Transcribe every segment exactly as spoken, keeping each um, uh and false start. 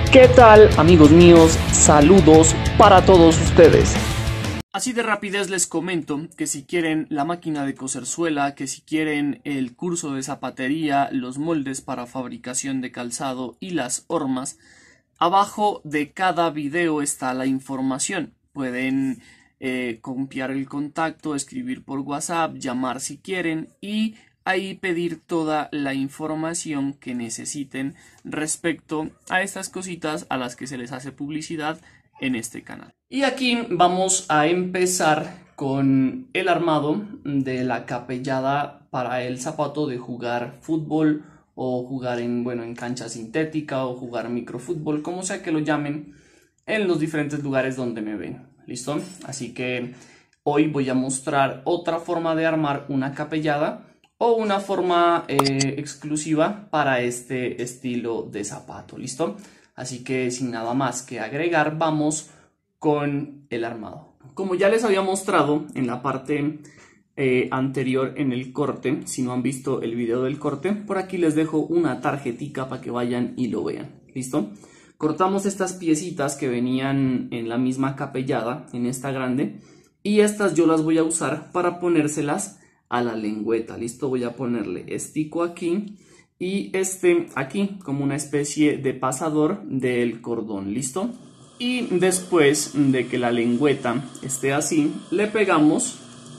¿Qué tal, amigos míos? Saludos para todos ustedes. Así de rapidez les comento que si quieren la máquina de coser suela, que si quieren el curso de zapatería, los moldes para fabricación de calzado y las hormas, abajo de cada video está la información. Pueden eh, copiar el contacto, escribir por WhatsApp, llamar si quieren y ahí pedir toda la información que necesiten respecto a estas cositas a las que se les hace publicidad en este canal. Y aquí vamos a empezar con el armado de la capellada para el zapato de jugar fútbol o jugar en, bueno, en cancha sintética o jugar microfútbol, como sea que lo llamen, en los diferentes lugares donde me ven. ¿Listo? Así que hoy voy a mostrar otra forma de armar una capellada o una forma eh, exclusiva para este estilo de zapato. ¿Listo? Así que sin nada más que agregar, vamos con el armado. Como ya les había mostrado en la parte eh, anterior en el corte, si no han visto el video del corte, por aquí les dejo una tarjetica para que vayan y lo vean. ¿Listo? Cortamos estas piecitas que venían en la misma capellada, en esta grande, y estas yo las voy a usar para ponérselas a la lengüeta. ¿Listo? Voy a ponerle estico aquí y este aquí como una especie de pasador del cordón. ¿Listo? Y después de que la lengüeta esté así, le pegamos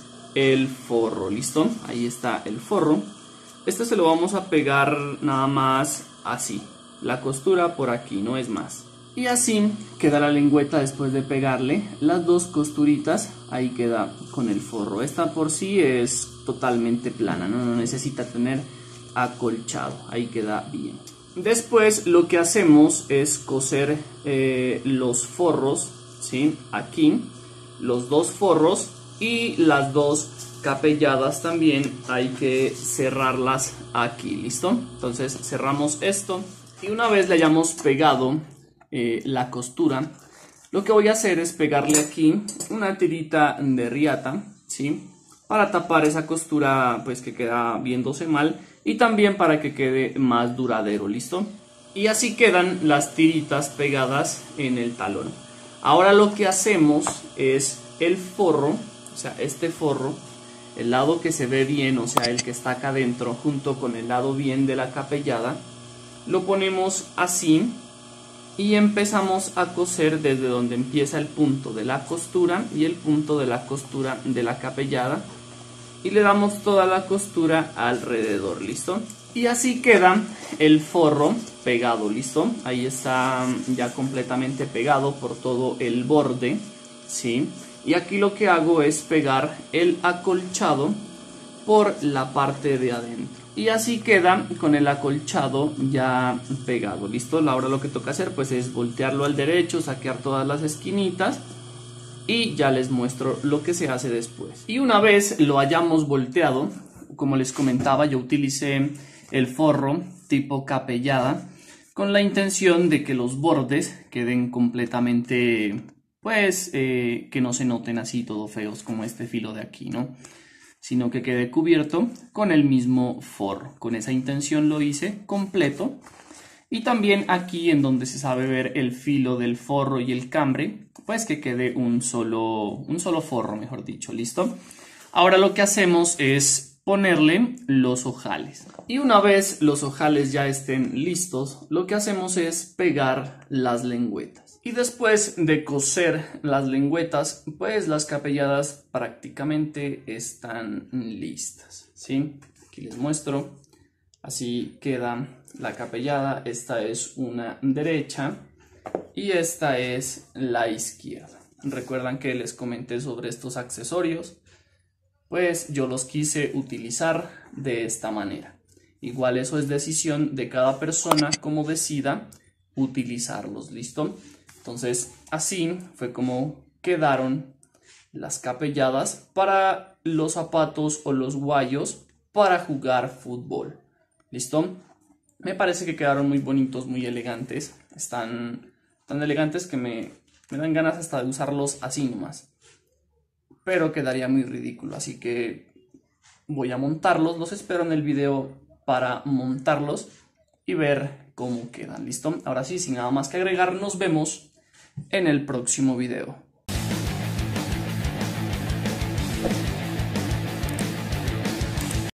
el forro. ¿Listo? Ahí está el forro. Este se lo vamos a pegar nada más así, la costura por aquí, no es más. Y así queda la lengüeta después de pegarle las dos costuritas. Ahí queda con el forro. Esta por sí es totalmente plana, no, no necesita tener acolchado. Ahí queda bien. Después lo que hacemos es coser eh, los forros, ¿sí? Aquí los dos forros y las dos capelladas también hay que cerrarlas aquí. ¿Listo? Entonces cerramos esto y una vez le hayamos pegado eh, la costura, lo que voy a hacer es pegarle aquí una tirita de riata, ¿sí? Para tapar esa costura pues que queda viéndose mal y también para que quede más duradero. ¿Listo? Y así quedan las tiritas pegadas en el talón. Ahora lo que hacemos es el forro, o sea este forro, el lado que se ve bien, o sea el que está acá adentro, junto con el lado bien de la capellada, lo ponemos así y empezamos a coser desde donde empieza el punto de la costura y el punto de la costura de la capellada y le damos toda la costura alrededor. ¿Listo? Y así queda el forro pegado. ¿Listo? Ahí está ya completamente pegado por todo el borde, ¿sí? Y aquí lo que hago es pegar el acolchado por la parte de adentro. Y así queda con el acolchado ya pegado. ¿Listo? Ahora lo que toca hacer pues es voltearlo al derecho, saquear todas las esquinitas y ya les muestro lo que se hace después. Y una vez lo hayamos volteado, como les comentaba, yo utilicé el forro tipo capellada con la intención de que los bordes queden completamente, pues, eh, que no se noten así todo feos como este filo de aquí, ¿no? Sino que quede cubierto con el mismo forro. Con esa intención lo hice completo. Y también aquí en donde se sabe ver el filo del forro y el cambre, pues que quede un solo, un solo forro, mejor dicho. ¿Listo? Ahora lo que hacemos es ponerle los ojales. Y una vez los ojales ya estén listos, lo que hacemos es pegar las lengüetas. Y después de coser las lengüetas, pues las capelladas prácticamente están listas, ¿sí? Aquí les muestro. Así queda la capellada. Esta es una derecha y esta es la izquierda. Recuerdan que les comenté sobre estos accesorios. Pues yo los quise utilizar de esta manera. Igual eso es decisión de cada persona como decida utilizarlos. ¿Listo? Entonces así fue como quedaron las capelladas para los zapatos o los guayos para jugar fútbol. ¿Listo? Me parece que quedaron muy bonitos, muy elegantes. Están tan elegantes que me, me dan ganas hasta de usarlos así nomás. Pero quedaría muy ridículo, así que voy a montarlos. Los espero en el video para montarlos y ver cómo quedan. ¿Listo? Ahora sí, sin nada más que agregar, nos vemos en el próximo video.